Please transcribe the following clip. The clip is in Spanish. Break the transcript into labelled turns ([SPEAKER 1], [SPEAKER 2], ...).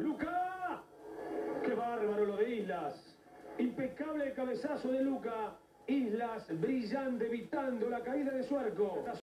[SPEAKER 1] ¡Luca! ¡Qué bárbaro lo de Islas! Impecable el cabezazo de Luca. Islas brillante, evitando la caída de su arco.